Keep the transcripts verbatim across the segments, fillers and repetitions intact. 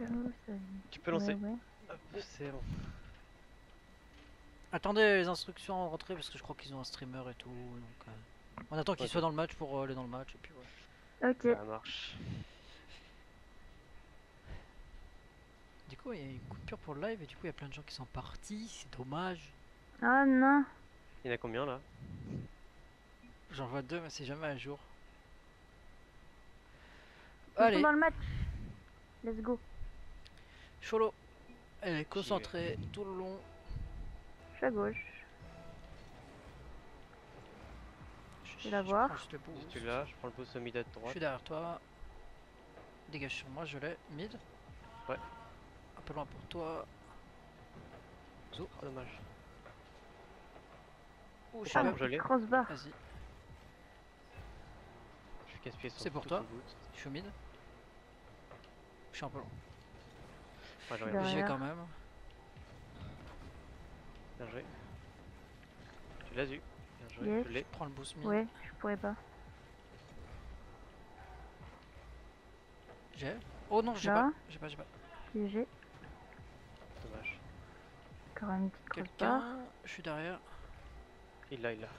Tu peux lancer. Ouais, ouais. Hop, c'est bon. Attendez les instructions en rentrée parce que je crois qu'ils ont un streamer et tout. Donc, euh, on attend qu'il Ok. soit dans le match pour euh, aller dans le match et puis ouais. Ok. Ça marche. Du coup il y a une coupure pour le live et du coup il y a plein de gens qui sont partis, c'est dommage. Ah non. Il y en a combien là? J'en vois deux mais c'est jamais à jour. Ils sont Allez, dans le match. Let's go. Cholo, elle est concentrée tout le long. Je suis à gauche. Je vais la voir. prends juste le boost. Si tu l'as, je prends le pouce au mid à Je droite. suis derrière toi. Dégage sur moi, je l'ai. Mid. Ouais. Un peu loin pour toi. Zo. Oh, dommage. Ouh, je C'est suis bon, même- je l'ai. Crossbar. Vas-y, Je suis casse-pied sur c'est pour tout toi. son boot. Je suis au mid. Je suis un peu loin. Ouais, j'en ai Derrière. J'y vais quand même. Bien joué. Tu l'as eu. Bien joué, Yes. je l'ai. Prends le boost mid. Ouais, je pourrais pas. J'ai. Oh non, j'ai Là. pas. J'ai pas, j'ai pas. Piégé. Dommage. Encore une petite crossbar. Quelqu'un. Je suis derrière. Il l'a, il l'a.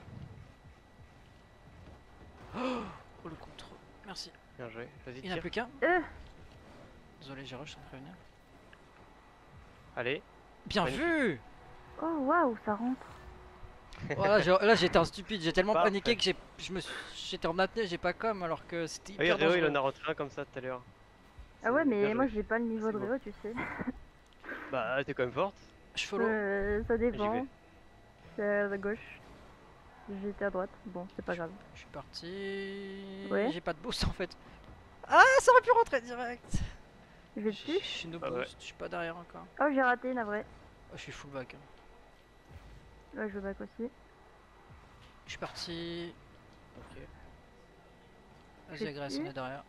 Oh le contre. Merci. Bien joué. Vas-y, Il n'y en a tire. plus qu'un. Euh. Désolé, j'ai rush sans prévenir. Allez. Bien Magnifique. vu. Oh waouh, ça rentre. Voilà, j'ai- là j'étais un stupide, j'ai tellement Parfait. paniqué que j'ai, je me, suis- j'étais en apnée, j'ai pas comme alors que c'était Ah oui, hyper Réo, il dangereux. en a rentré un comme ça tout à l'heure. Ah ouais, C'est mais bien moi joué. j'ai pas le niveau C'est de beau. Réo, tu sais. Bah, t'es quand même forte. Je follow. Euh, ça J'y dépend. vais. C'est à gauche. J'étais à droite. Bon, c'est pas grave. Je suis parti. Ouais. J'ai pas de boost en fait. Ah, ça aurait pu rentrer direct. Je vais Je dessus. suis no Ah ouais. boost, je suis pas derrière encore. Oh, j'ai raté, navré. Oh, je suis full back. hein. Ouais, je veux back aussi. Je suis parti. Ok. Vas-y, Je agresse, suis. on est derrière.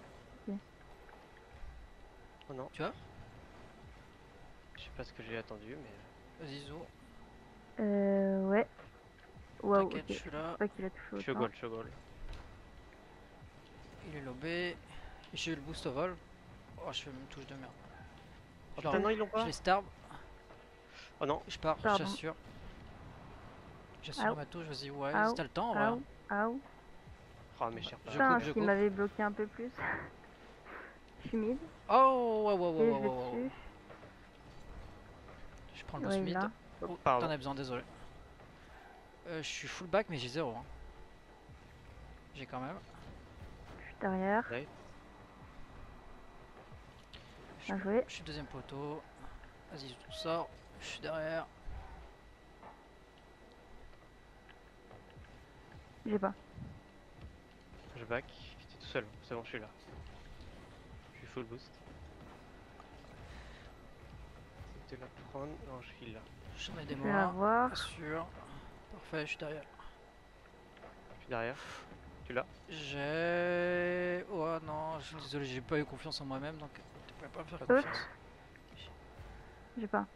Oh non. Tu vois? Je sais pas ce que j'ai attendu, mais. Vas-y, Zo. Euh, ouais. Waouh, ok. T'inquiète, je Je suis là. sais pas qu'il a touché Je suis au autant. goal, je suis au goal. Il est lobé. J'ai eu le boost au vol. Oh, je fais une touche de merde. Oh Je leur- putain, non, ils l'ont Je pas. les starve. Oh non. Je pars, Pardon. j'assure. J'assure Aou. ma touche, vas-y, ouais, Aou. si t'as le temps, en vrai. Aou, aou. Oh, mes chers Je parents. Putain, coupe, je s'il coupe. m'avait bloqué un peu plus. Je suis mid. Oh, ouais, ouais, ouais, Et ouais, je vais ouais, ouais. dessus. Je prends le Ouais, boss mid. là. Oh, t'en Pardon. as besoin, désolé. Euh, je suis full back, mais j'ai zéro. Hein. J'ai quand même. Je suis derrière. Ouais. Je Bien suis, joué. je suis deuxième poteau. Vas-y, tout sort. Je suis derrière. J'ai pas. Je back. J'étais tout seul. C'est bon, je suis là. Je suis full boost. C'est de la prendre. Non, je suis là. J'en ai Je des vais la mois. voir. Pas sûr. Parfait, je suis derrière. Je suis derrière. Tu l'as? J'ai. Oh non, je suis désolé, j'ai pas eu confiance en moi-même donc tu pouvais pas me faire Oups. confiance. J'ai pas.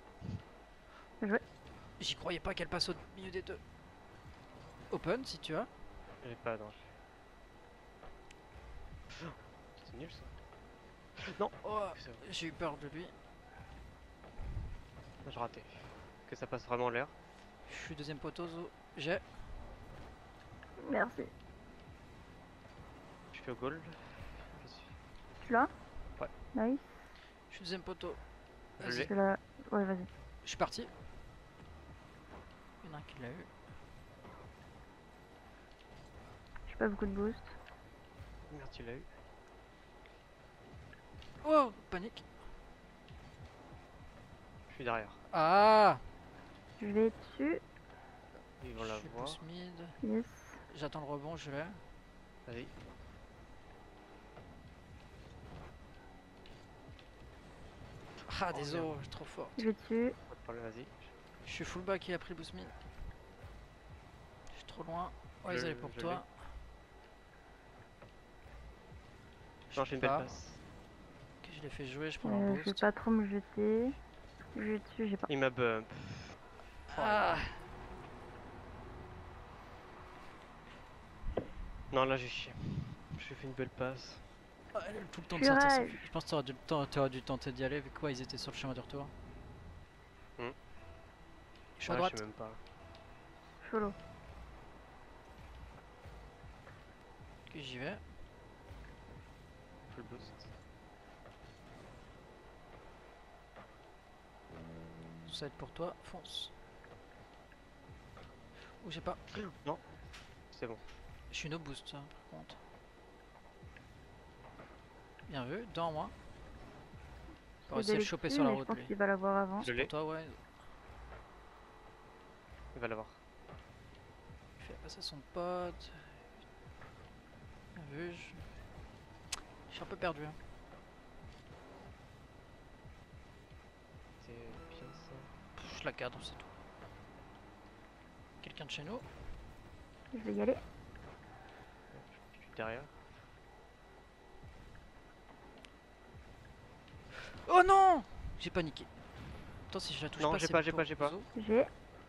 J'y croyais pas qu'elle passe au milieu des deux. Open si tu as. J'ai pas, non. je- Oh, c'est nul ça. Non. Oh, C'est bon. j'ai eu peur de lui. J'ai raté. Que ça passe vraiment l'air. Je suis deuxième poteau, Zo. J'ai. Merci. Je suis au goal. Je suis. Tu l'as? Ouais. Nice. Je suis deuxième poteau. Je Vas-y. l'ai. Je la... Ouais, vas-y. Je suis parti. Il y en a un qui l'a eu. J'ai pas beaucoup de boost. Merde, tu l'as eu. Oh, panique. Je suis derrière. Ah, Je vais dessus. Ils vont je la suis voir. pouce mid. Yes. J'attends le rebond, je l'ai. Vas-y. Ah, Oh, désolé, merde. je suis trop fort. Je vais dessus. Pas de problème, vas-y. Je suis full back, il a pris le boost mid. Je suis trop loin. Ouais, Je- ils allaient pour je toi. Non, j'ai une belle pas. passe. Ok, je l'ai fait jouer, je prends Euh, le je vais boost. pas trop me jeter. Je vais dessus, j'ai pas. Il m'a bump. Ah, Non, là j'ai chié. J'ai fait une belle passe. Ah, elle a tout le temps de sortir. Purée. Je pense que t'aurais dû, t'aurais- t'aurais dû tenter d'y aller vu quoi ils étaient sur le chemin du retour. Hmm. Je suis à Ouais, droite. je sais même pas. Follow. Ok, j'y vais. Full boost. Ça va être pour toi, fonce. Ou j'ai pas. Non, c'est bon. Je suis no boost hein, par contre. Bien vu, dans moi. On va C'est essayer de le de choper l'exclu, sur la mais je route pense lui. qu'il va l'avoir avant. Je Pour l'ai, toi, ouais. il va l'avoir. Il fait passer son pote. Bien vu. Je, je suis un peu perdu. Hein. C'est bien ça. Pff, je la cadre, c'est tout. Quelqu'un de chez nous. Je vais y aller. Je suis derrière. Oh non! J'ai paniqué. Attends, si je la touche Non, pas, j'ai c'est pas, j'ai pour pas, j'ai pas. Zo. J'ai.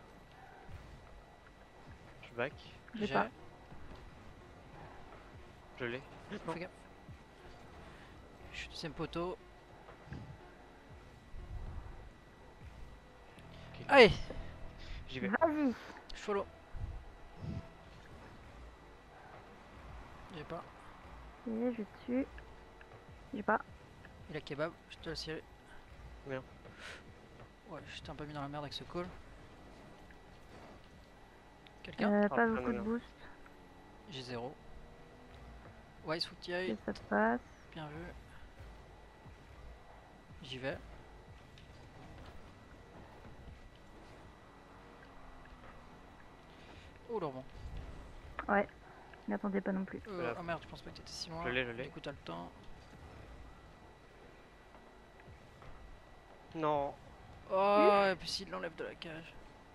Je back. J'ai pas. Je l'ai. Non. Fais gaffe. Je suis deuxième poteau. Ok. Allez! J'y vais. Vas-y. Je follow. J'ai pas. Et je tue. J'ai pas. Il a kebab, je te laisse y aller. Bien. Ouais, j'étais un peu mis dans la merde avec ce call. Quelqu'un? Euh, Ah, pas putain, beaucoup non, de non. boost. J'ai zéro. Wise, faut que tu y ailles. Et ça passe. Bien vu. J'y vais. Oh le rebond. Ouais. N'attendez pas non plus. Euh, Voilà. oh merde, je pense pas que t'étais si loin. Je l'ai, je l'ai. Du coup, t'as le temps. Non. Oh, et puis s'il l'enlève de la cage.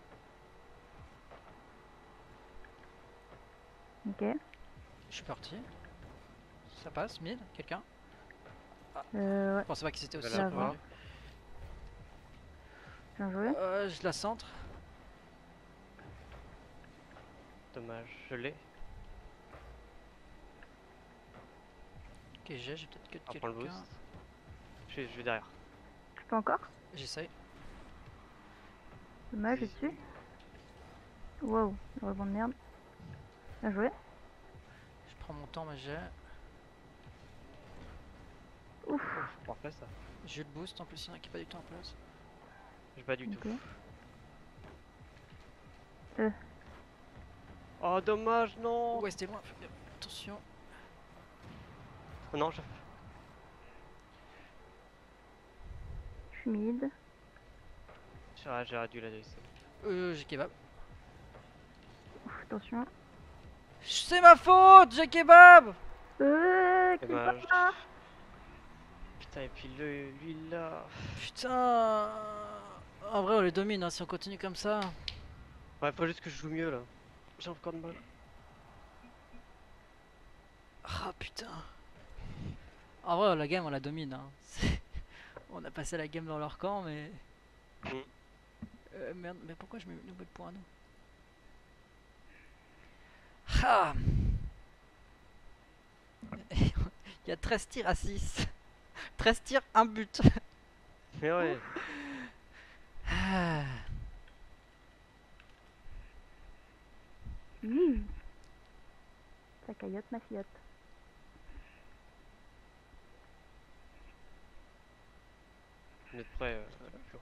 Ok. Je suis parti. Ça passe, mid, quelqu'un? Euh, ouais. Je pensais pas que c'était aussi Voilà. revenu. Bien joué. Euh, je la centre. Dommage. Je l'ai. Ok, j'ai, j'ai peut-être que On prend le quelqu'un. boost. Je vais, je vais derrière. Je peux encore. J'essaye. Dommage, je tue. Wow. Le rebond de merde. Bien joué. Je prends mon temps, mais j'ai. Ouf. Ouf, parfait ça. J'ai le boost en plus, il y en a qui est pas du tout en place. J'ai pas du Ok. tout. Euh. Oh dommage, non. Ouais, c'était loin, fais bien. Attention. Non, je... Je suis mid. j'aurais j'aurais dû la laisser. Euh, j'ai kebab. Ouf, attention. C'est ma faute, j'ai kebab. Euh, qui Dommage. va. Putain, et puis le, lui là. Putain. En vrai, on les domine hein, si on continue comme ça. Ouais, faut juste que je joue mieux là. J'ai encore de mal. Ah putain. En vrai, la game, on la domine. Hein. C'est- On a passé la game dans leur camp, mais. Mm. Euh, merde, mais pourquoi je mets une nouvelle point à nous? Ah. Il y a treize tirs à six. treize tirs, un but. Mais ouais. Ah. Oui. Ça caillotte ma fillette. Vous êtes prêts, euh, Flo.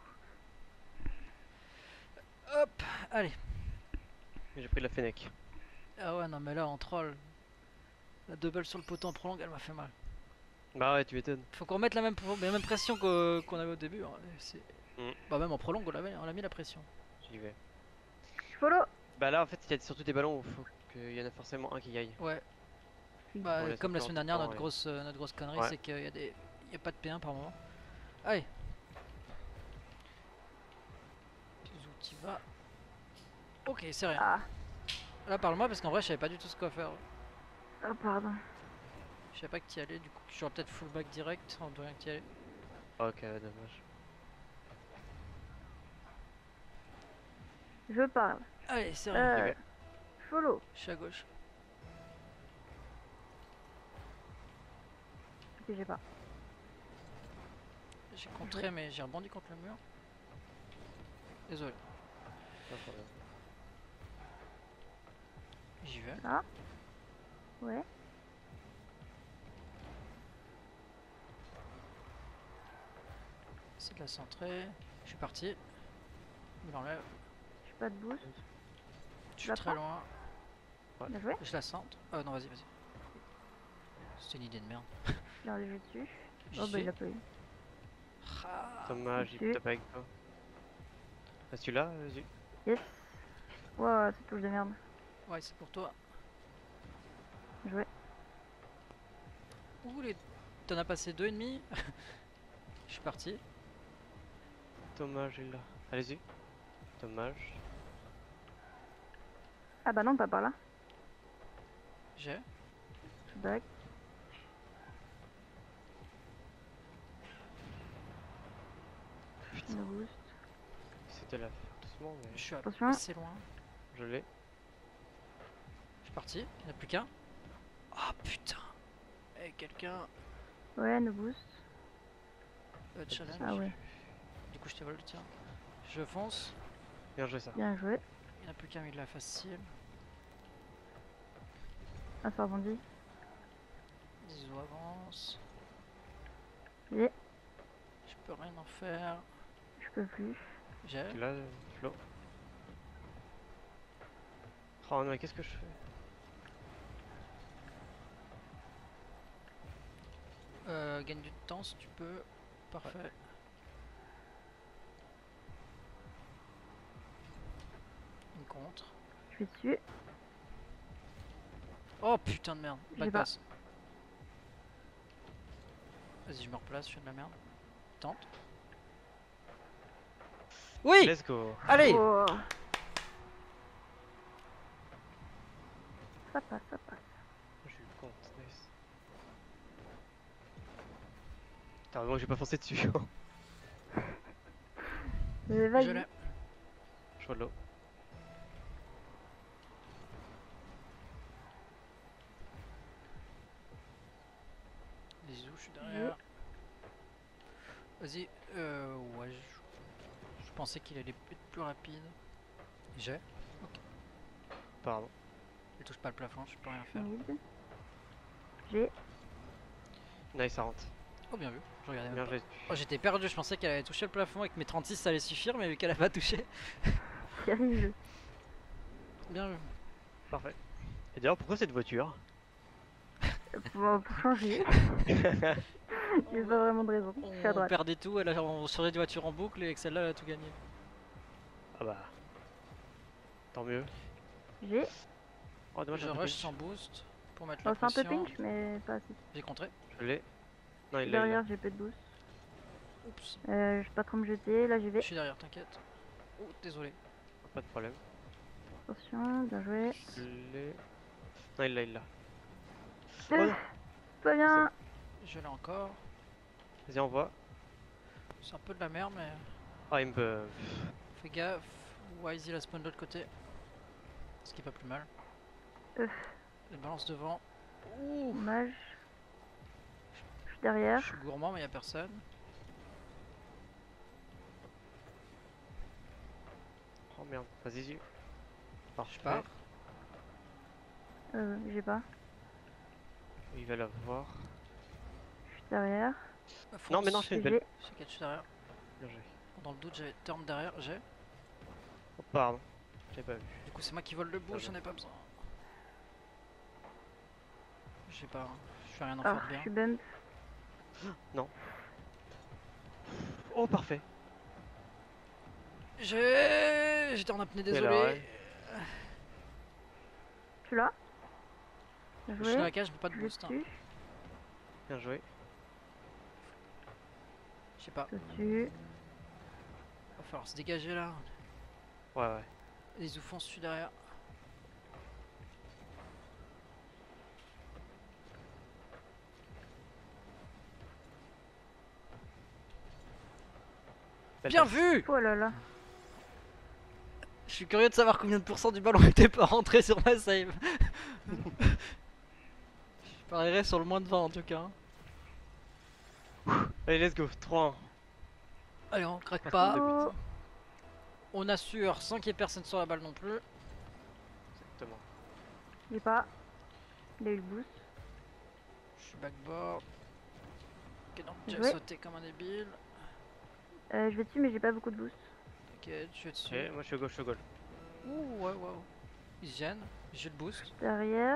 Hop, allez. J'ai pris de la Fennec. Ah ouais, non, mais là, on troll. La double sur le poteau en prolongue, elle m'a fait mal. Bah ouais, tu m'étonnes. Faut qu'on remette la même, pro- la même pression que- qu'on avait au début. Hein. C'est- Mm. Bah, même en prolongue, on, avait- on a mis la pression. J'y vais. Je follow. Bah là, en fait, il y a surtout des ballons où faut qu'il y en a forcément un qui aille. Ouais. Oui. Bah, On laisse comme un la peu semaine en dernière, temps, notre ouais. grosse, euh, notre grosse connerie, Ouais. c'est qu'il y a des, y a pas de P un par moment. Allez. Tizu, t'y vas. Ok, c'est rien. Ah. Là, parle-moi parce qu'en vrai, je savais pas du tout ce qu'on va faire. Oh, pardon. Je savais pas que t'y allais, du coup, j'aurais peut-être fullback direct en devant que t'y allais. Ok, dommage. Je parle. Allez, c'est rien. Euh. vais. Follow. Je suis à gauche. Ok, j'ai pas. J'ai contré, mais j'ai rebondi contre le mur. Désolé. Pas de problème. J'y vais. Là. Ouais. C'est de la centrée. Je suis parti. Il m'enlève. J'ai pas de boost. Je suis la très prends loin. Bien joué. Je la centre. Oh non, vas-y, vas-y. C'était une idée de merde. Il a enlevé dessus. J'y Oh bah suis. il a pas eu. Ah, Dommage, ok. il tape avec toi. Ah, celui-là, vas-y. Yes. Wow, cette touche de merde. ouais, c'est pour toi. Joué. Ouh, les... t'en as passé deux et demi. Je suis parti. Dommage, il est là. Allez-y. Dommage. Ah bah non, pas par là. J'ai. Je back. Putain, Le boost. c'était la faire doucement, mais Je suis Attention. assez loin. je l'ai. Je suis parti. Il n'y en a plus qu'un. Oh putain. Et quelqu'un. Ouais, no boost. Euh, challenge. Ah ouais. Du coup, je te vole le tien. Je fonce. Bien joué ça. Bien joué. Il n'y en a plus qu'un, mais il l'a facile. Ah, ça rebondit. Zizou avance. J'ai. Je peux rien en faire. Je peux plus. J'ai. Tu l'as, Flo. Oh non, mais qu'est-ce que je fais? Euh, gagne du temps si tu peux. Parfait. Une contre. Je suis dessus. Oh putain de merde. J'ai Back pas. pass. Vas-y, je me replace, je fais de la merde. Tente. Oui! Let's go. Allez! Oh. Ça passe, ça passe. Je suis con, nice. Putain, vraiment, j'ai pas foncé dessus. Mais Je vas-y. l'ai. Je vois de l'eau. Zizou, je suis derrière. Vas-y. Euh, ouais, je... je pensais qu'il allait être plus rapide. J'ai. Pardon. Il touche pas le plafond, je peux rien faire. Mid. J'ai. Nice, ça rentre. Oh, bien vu. Je regardais même Bien pas. joué. Oh, j'étais perdu, je pensais qu'elle allait toucher le plafond avec mes trente-six, ça allait suffire, mais vu qu'elle a pas touché. Terrible. Bien vu. Parfait. Et d'ailleurs, pourquoi cette voiture? Pour, pour changer. Il n'y a pas vraiment de raison. Je suis à On droite. perdait tout, elle a, on changeait de voiture en boucle et avec celle-là, elle a tout gagné. Ah bah. Tant mieux. J'ai. Oh, dommage, Je j'ai un peu rush pinch. sans boost pour mettre Oh, la c'est un peu pression. pinch, mais pas assez. J'ai contré. Je l'ai. Non, il l'a. il Derrière, l'a. j'ai peu de boost. Oups. Euh, je vais pas trop me jeter. Là, j'y Je vais. suis derrière, t'inquiète. Oh, désolé. Pas de problème. Attention, bien joué. Je l'ai. Non, il l'a, il l'a. Euh, Oh non. Pas bien. Je l'ai encore. Vas-y, envoie. C'est un peu de la merde, mais Ah, il me peut. fais gaffe. Wisey la spawn de l'autre côté. Ce qui est pas plus mal. Euh. Elle balance devant. Ouh. Dommage. Je suis derrière. Je suis gourmand, mais y a personne. Oh merde. Vas-y, y Je pars. Euh, j'ai pas. Il va l'avoir. Je suis derrière. Non, mais non, Fonce. c'est une belle. J'ai. T'inquiète, je suis derrière. Bien joué. Dans le doute, j'avais turn derrière. J'ai. Oh, pardon. J'ai pas vu. Du coup, c'est moi qui vole le bout, Ah j'en bon. ai pas besoin. Je sais pas, je fais rien en Ah, faire de je bien. suis bump. Oh, parfait. J'ai. J'étais en apnée, Et là, désolé. ouais. Je suis là. Bien Je suis dans joué. la cage, je peux pas de Je boost. hein. dessus. Bien joué. Je sais pas. Dessus. Va falloir se dégager là. Ouais, ouais. Les oufons, je suis derrière. Belle Bien passe. vu! Oh là là. Je suis curieux de savoir combien de pourcents du ballon était pas rentré sur ma save. Je parierais sur le moins de vingt en tout cas. hein. Allez, let's go. trois un. Allez, on craque Passe pas. de Oh, but. On assure sans qu'il y ait personne sur la balle non plus. Exactement. j'ai pas. Il a eu le boost. Je suis backboard. Ok, donc j'ai Joué. sauté comme un débile. Euh, je vais dessus, mais j'ai pas beaucoup de boost. T'inquiète, je suis dessus. Ok, moi je suis gauche, je suis goal. Ouh, ouais, ouais. Il se gêne. J'ai le boost. Derrière.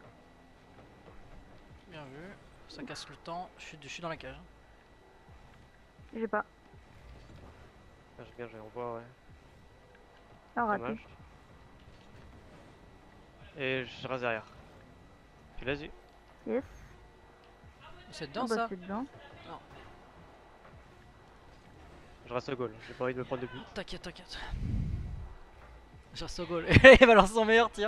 Bien vu. Ça casse le temps. Je suis, je suis dans la cage. J'ai pas. Ah, j'ai bien, j'ai en voie, ouais. Ah, raté. Dommage. Et je reste derrière. Tu l'as eu? Yes. C'est Oh, dedans bah, ça. c'est dedans. Je reste au goal. J'ai pas envie de me prendre de but. T'inquiète, t'inquiète. Je reste au goal. Il balance son meilleur tir.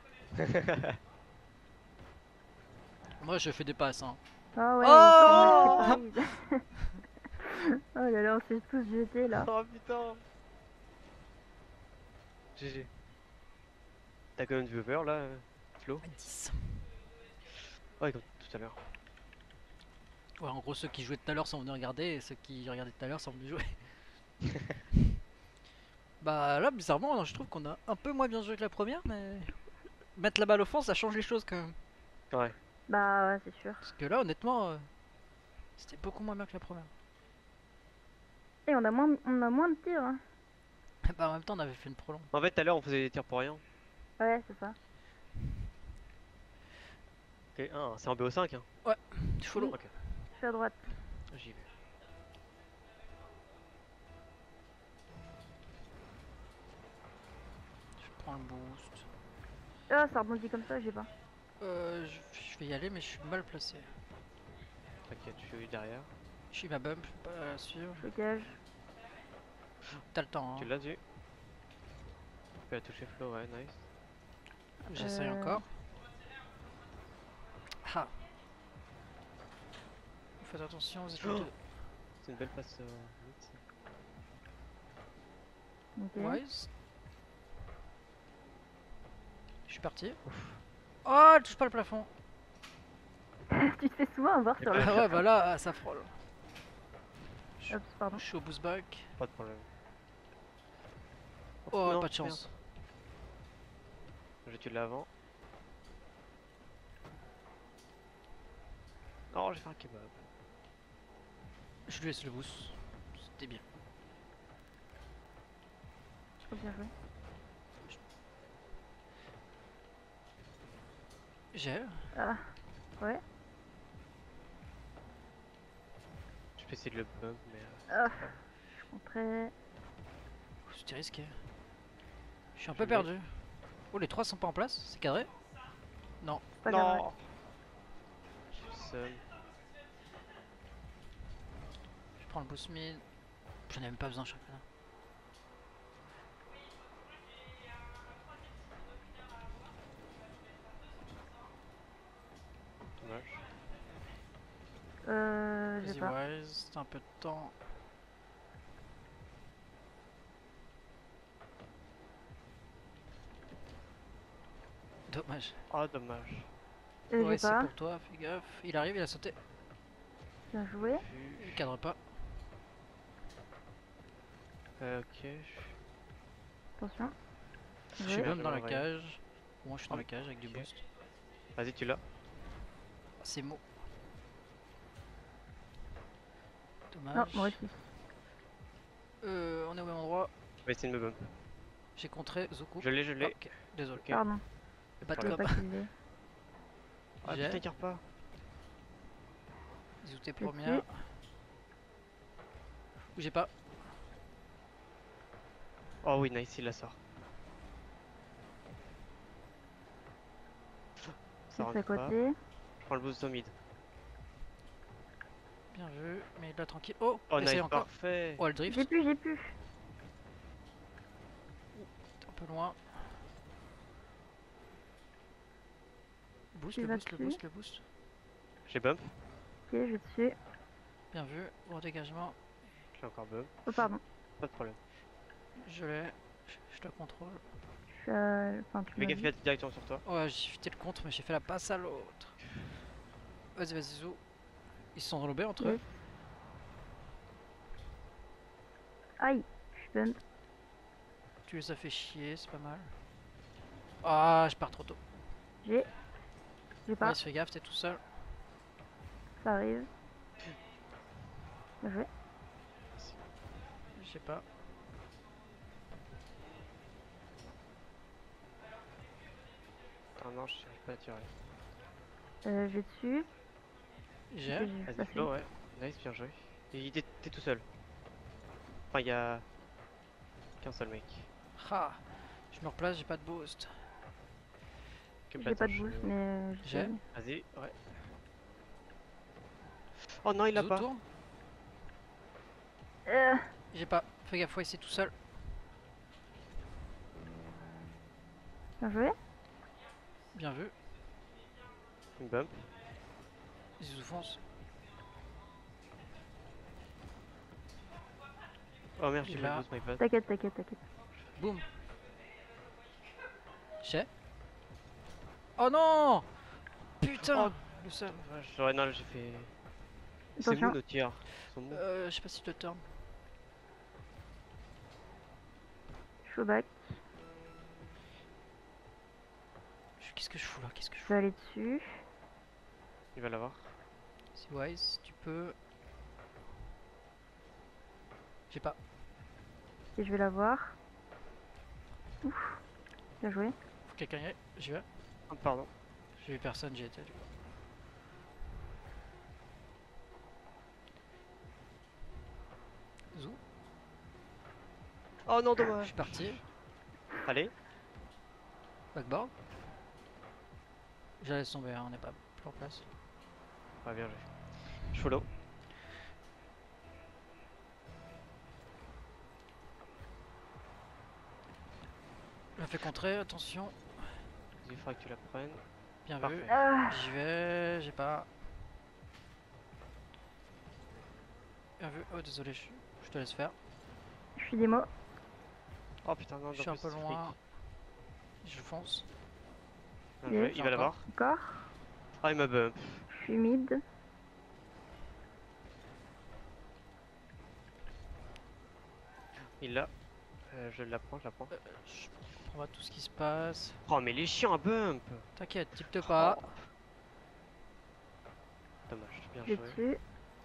Moi je fais des passes. Hein. Ah ouais, Oh c'est pareil. Oh là là, on s'est tous jetés là. Oh putain. G G. T'as combien de viewers là, euh, Flo? dix. Ouais, comme tout à l'heure. Ouais, en gros, ceux qui jouaient tout à l'heure sont venus regarder et ceux qui regardaient tout à l'heure sont venus jouer. Bah là, bizarrement, je trouve qu'on a un peu moins bien joué que la première, mais mettre la balle au fond, ça change les choses quand même. Ouais. Bah ouais, c'est sûr. Parce que là, honnêtement, euh, c'était beaucoup moins bien que la première. Et on a moins, on a moins de tirs. Hein. Bah en même temps, on avait fait une prolongue. En fait, tout à l'heure on faisait des tirs pour rien. Ouais, c'est ça. Ok, ah, c'est en B O cinq hein. Je follow. Ok, Je suis à droite. j'y vais. Je prends le boost. Ah, ça rebondit comme ça, j'ai pas. Euh, je, je vais y aller, mais je suis mal placé. T'inquiète, je suis derrière. Je suis ma bump, je peux pas la suivre. Je gage. T'as le temps, hein. Tu l'as vu? Tu peux la toucher Flo, ouais, nice. J'essaye Euh. encore. Ah. Faites attention, vous êtes les deux. C'est une belle passe. Euh, mid, ça. Ok. Wise. Je suis parti. Oh, elle touche pas le plafond. Tu te fais souvent avoir sur le. Ah ouais, bah là, ça frôle. Je, Hop, pardon. je suis au boost back. Pas de problème. Oh, non, pas de chance. J'ai tué de l'avant. Oh, j'ai fait un kebab. Je lui laisse le boost. C'était bien. Trop bien joué. J'ai. Ah, ouais. Je peux essayer de le bump, mais. Euh, Ah, je compterais. C'était risqué. Je suis un peu Je l'ai. perdu. Oh, les trois sont pas en place. C'est cadré. Non. Pas grave. non! Je suis seul. Je prends le boost mid. J'en ai même pas besoin, championnat. Dommage. Euh, j'ai Vas-y, pas. Wise. T'as un peu de temps. Dommage. Ah, dommage. Euh, Ouais, j'ai c'est pas. pour toi, fais gaffe. Il arrive, il a sauté. Bien joué. Vu. Il cadre pas. Euh, ok. je- Attention. Je suis Joué. même dans la Ouais. cage. Moi, je suis dans Ah, la cage avec du ok. boost. Vas-y, tu l'as. C'est mot. Non, Dommage. moi aussi. Euh, on est au même endroit. Je vais essayer de me bump. J'ai contré Zoku. Je l'ai, je l'ai. Ok, désolé. Ok. Pardon. Pas Je de savais com. pas qu'il l'ait. Ah J'ai. putain, tire pas. Zouté Petit. première. Bougez pas. Oh oui, nice, il la sort. Ça C'est à rentre pas. côté. Je prends le boost au mid. Bien vu. Mais là, tranquille. Oh, Oh essaye nice, encore. parfait. Oh, elle drift. J'ai pu, j'ai pu. Un peu loin. Boost, Tu le vas boost, le dessus. boost, le boost. J'ai bump. Ok, je vais dessus. Bien vu. Gros dégagement. J'ai encore bump. Oh, pardon. Pas de problème. Je l'ai. Je, je la contrôle. Je suis à. Enfin, tu Fais m'as gaffe, vu. il a directement sur toi. Ouais, j'ai fité le contre, mais j'ai fait la passe à l'autre. Vas-y, vas-y, Zou. Ils se sont relobés entre eux. Yes. Aïe, je suis bump. Tu les as fait chier, c'est pas mal. Ah, je pars trop tôt. J'ai. J'ai pas, Ouais, fais gaffe, t'es tout seul. ça arrive. Bien joué. Je sais pas. Ah non, je n'arrive pas à tirer. Euh, je vais dessus. J'ai. J'ai j'ai Vas-y, passé. Flo, ouais. Nice, bien joué. Et t'es t'es tout seul. Enfin, il y a qu'un seul mec. Ah, je me replace, j'ai pas de boost. Que J'ai pas de bâtard, boost, je- mais euh, J'ai. j'essaye. Vas-y, ouais. Oh non, il l'a Zou pas. tourne. Euh, J'ai pas. Fais gaffe, ouais, c'est tout seul. bien joué. Bien vu. Une bump. Zizou fonce. Oh merde, j'ai Il pas a- de boost, my bad. T'inquiète, t'inquiète, t'inquiète. Boum. J'ai. Oh non. Putain. Oh, Le seul. vache. Ouais, non, là, j'ai fait. C'est Attention. mou nos tirs. Ils sont mous. Euh, je sais pas si je te turn. Je suis au bac. Je- Qu'est-ce que je fous là? Qu'est-ce que je Je fous? vais aller dessus. Il va l'avoir. C'est wise, tu peux. J'ai pas. Et je vais l'avoir. Ouf. Bien joué. Faut que quelqu'un y aille. J'y vais. Oh, pardon. J'ai vu personne, j'y étais. du coup. Zou. Oh non, Je dommage. suis parti. Allez. Backboard. J'allais tomber, hein, on n'est pas plus en place. Ouais, bien joué. Je follow. Je me fais contrer, attention. Il faudra que tu la prennes. Bien vu. Parfait. Ah, J'y vais, j'ai pas. Bien vu. Oh, désolé, je, je te laisse faire. je suis démo. Oh putain, non, Je suis un peu c'est loin. Je fonce. fric. Bien joué, Yes. il va l'avoir. Encore. Ah, il m'a bump. Je suis mid. Il l'a. Euh, je la prends, je la prends. Euh, je comprends pas tout ce qui se passe. Oh, mais les chiens à bump. T'inquiète, type pas. Oh. Dommage, bien Je vais joué. dessus.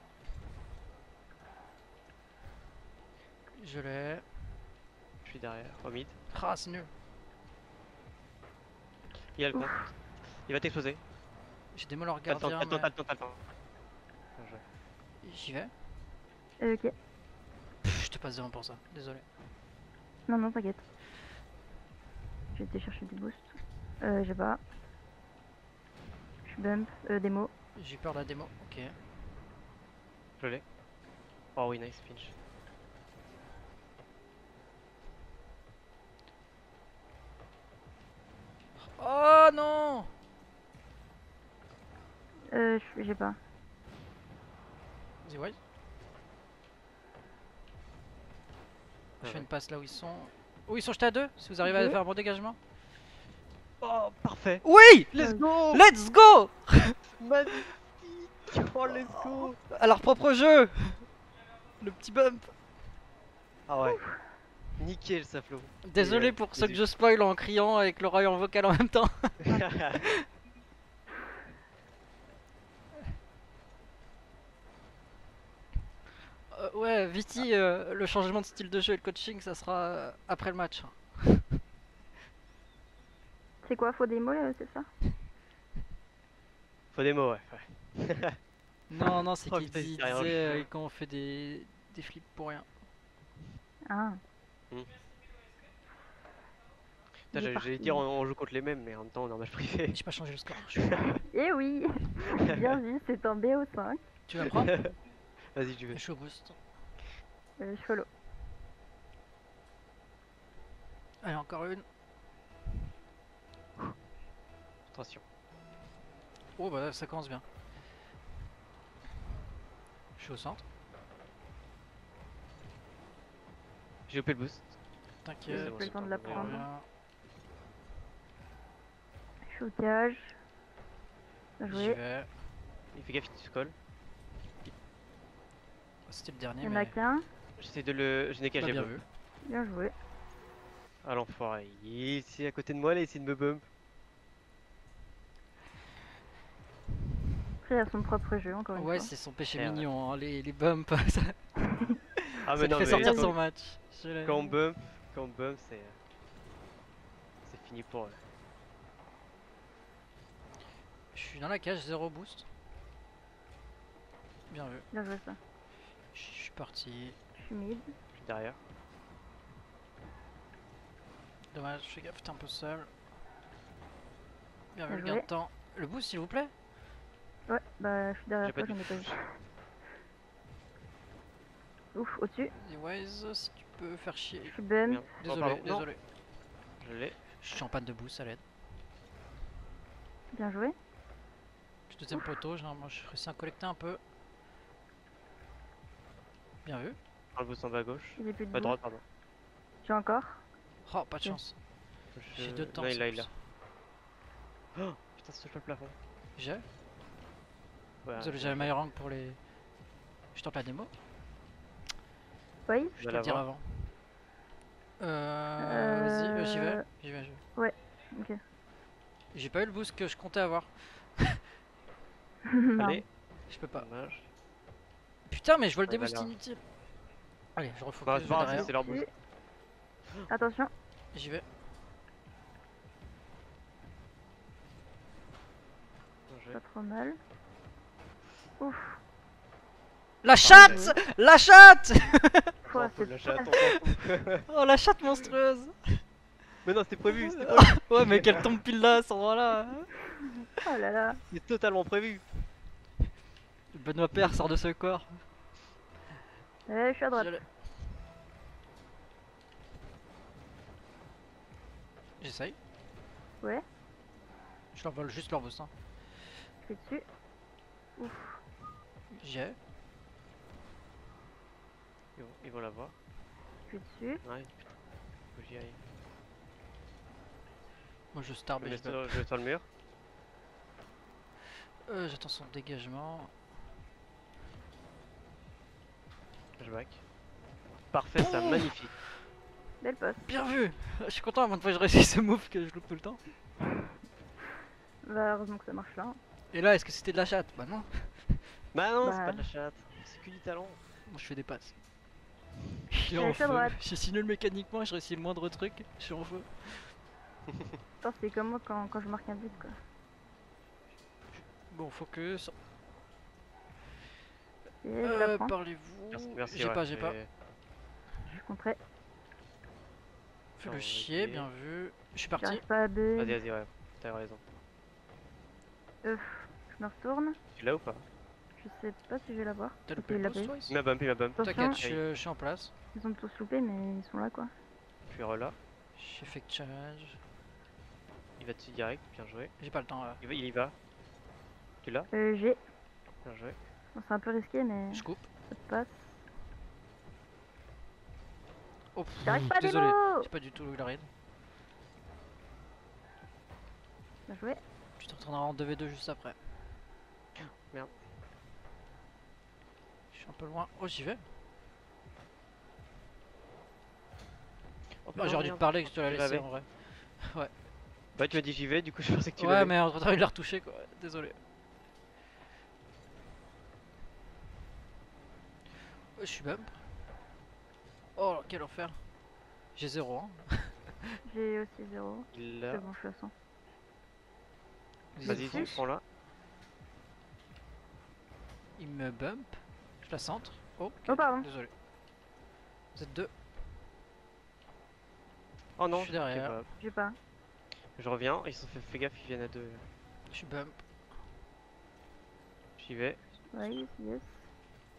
Je l'ai. Je suis derrière, au mid. Ah, c'est nul. Il a le compte. Il va t'exploser. J'ai démo leur T'as le temps, gardien. t'as le temps, mais- t'as le temps, t'as le temps. Bien joué. J'y vais. Euh, ok. Pff, je te passe devant pour ça. Désolé. Non, non, t'inquiète. Je vais te chercher du boost. Euh, j'ai pas. Je suis bump. Euh, démo. J'ai eu peur de la démo. Ok. Je l'ai. Oh oui, nice pinch. Oh non. Euh, je- j'ai pas. Vas-y, ouais. Je Ah fais ouais. une passe là où ils sont. Où ils sont jetés à deux. Si vous arrivez à Ok. faire un bon dégagement. Oh, parfait. Oui. Let's Ouais. go. Let's go. Magnifique. Oh, let's go. Alors propre jeu. Le petit bump. Ah ouais. Nickel, ça Flo. Désolé Et, euh, pour les ceux que yeux. je spoil en criant avec l'oreille en vocal en même temps. Euh, ouais, Viti, euh, le changement de style de jeu et le coaching, ça sera euh, après le match. C'est quoi, faux démo, euh, c'est ça? Faut des mots, ouais. ouais. Non, non, c'est Oh, qu'il putain, il dis- s'est rien disait joué. euh, quand on fait des, des flips pour rien. Ah. Putain, Il est j'allais- J'allais parti. dire on, on joue contre les mêmes, mais en même temps on est en match privé. J'ai pas changé le score. je suis- Eh oui. Bien vu, c'est un B O cinq. Tu vas me prendre? Vas-y, tu veux. Je suis au boost. Euh, je follow. Allez, encore une. Attention. Oh, bah là, ça commence bien. Je suis au centre. J'ai loupé le boost. T'inquiète. C'est bon, pas le c'est temps de pas la grave. prendre. Rien. Je suis au cage. Bien J'y joué. vais. Il fait gaffe, il se colle. C'était le dernier, Il y en a mais qu'un. J'essaie de le. Je n'ai qu'à Bah, j'ai bien bump. vu. Bien joué. Ah l'enfoiré, il est ici à côté de moi, là, il essaie de me bump. Après, il a son propre jeu, encore une Ouais, fois. c'est son péché Eh ouais. mignon, hein, les, les bumps, ça, Ah ça mais lui non, fait mais sortir quand, son match. Je l'ai- quand on bump, quand on bump, c'est. C'est fini pour eux. Je suis dans la cage, zéro boost. Bien vu. Bien joué ça. Je suis parti. Je suis mid. Je suis derrière. Dommage, fais gaffe, t'es un peu seul. Bien vu Bien le joué. gain de temps. Le boost, s'il vous plaît. Ouais, bah je suis derrière J'ai pas toi, du j'en ai pas tout. vu. Ouf, au-dessus. Anyways, si tu peux faire chier. Je suis bump. Merde. Oh, Désolé, pardon, non, désolé. je l'ai. Je suis en panne de boost, ça l'aide. Bien joué. Je suis deuxième poteau, généralement je réussis à collecter un peu. Bien vu. Prends le boost en bas à gauche. J'ai plus de Pas à boost. droite, pardon. J'ai encore. Oh, pas de Ok. chance. Je- J'ai deux temps. Non, il c'est l'a, pour il l'a. ça. Oh, putain, ça touche pas le plafond. J'ai. Ouais, Désolé, je- j'avais meilleur angle pour les. Je tente la démo. Oui. Je vais dois le dire l'avoir. avant. Euh. Vas-y, euh, j'y vais. Euh, J'y vais, j'y vais. Ok. J'ai pas eu le boost que je comptais avoir. Non. Allez, Je peux pas. dommage. Putain, mais je vois le Ouais, il va déboost là. inutile. Allez, je refocus Bah, c'est pas grave, derrière. c'est leur boost. Attention. J'y vais. Bien joué. Pas trop mal. Ouf. La chatte La chatte On Quoi, s'en fout de la c'est chatte, on s'en fout. Oh, la chatte monstrueuse. Mais non, c'était prévu, c'était prévu. Ouais, mais qu'elle tombe pile là, à cet endroit-là. Oh là là. C'est totalement prévu. Benoît Père sort de ce corps. Ouais, je suis à droite. Je l'ai. J'essaye. Ouais, Je leur vole juste leur boost. Hein. je suis dessus. Ouf. J'ai. Ils vont, ils vont l'avoir. Je suis dessus. Ouais, putain. Faut que j'y aille. Moi je star, Je mais vais je bump. sur, je vais sur le mur. Euh, J'attends son dégagement. Je back. Parfait, ça, magnifique. Belle poste. Bien vu. Je suis content, à moins de fois je réussis ce move que je loupe tout le temps. Bah, heureusement que ça marche là. Et là, est-ce que c'était de la chatte? Bah non. Bah non, c'est Bah. pas de la chatte. C'est que du talent. Moi je fais des passes. Je suis Je en suis à feu. droite. Je suis nul mécaniquement, je réussis le moindre truc. Je suis en feu. Attends, c'est comme moi quand, quand je marque un but quoi. Bon, focus. Et je Euh, la prends. Merci, Parlez-vous. merci. J'ai ouais, pas, j'ai pas. mais- Je suis contré. Fais le Ok. chier, bien vu. Je suis parti. J'arrive pas à B. Vas-y, vas-y, ouais. T'as raison. Je me retourne. Tu l'as ou pas? Je sais pas si je vais l'avoir. T'as Ok, loupé il le l'a boost payé. toi ici? Il m'a bump, il m'a bump. Attention. T'inquiète, je, suis- je suis en place. Ils ont tous loupé, mais ils sont là quoi. Puis relâche. J'ai fait que challenge. Il va dessus direct, bien joué. J'ai pas le temps là. Il, va, il y va. Tu l'as? Euh, j'ai. Bien joué. Bon, c'est un peu risqué, mais Je coupe. ça passe. Oh, pff, J'arrive pas à désolé. démo. J'ai pas du tout le ride. Bien joué. Tu t'entraîneras en deux v deux juste après. Merde. Je suis un peu loin. Oh, j'y vais. Oh, Ah, putain, j'aurais dû te merde. parler que je te la Je laissé l'avais. en vrai. Bah, tu m'as dit j'y vais, du coup, je pensais que tu Ouais, l'avais. mais entre temps, il l'a retouché quoi. Désolé. Ouais, je suis bump. Oh, quel enfer. J'ai zéro. Hein. J'ai aussi zéro. Il C'est l'a. bon, je suis à cent. Vas-y, dessus. tu prends là. Il me bump. Je la centre. Oh, ok, Oh, pardon. désolé. Vous êtes deux. Oh non, Je suis je sais derrière. pas. J'ai pas. Je reviens, ils se sont fait, fait gaffe, ils viennent à deux. Je suis bump. J'y vais. Ouais, yes, yes.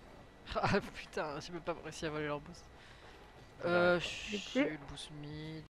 Ah putain, j'ai même pas réussi à voler leur boost. Ça va, Euh, quoi. j'ai dessus. eu le boost mid.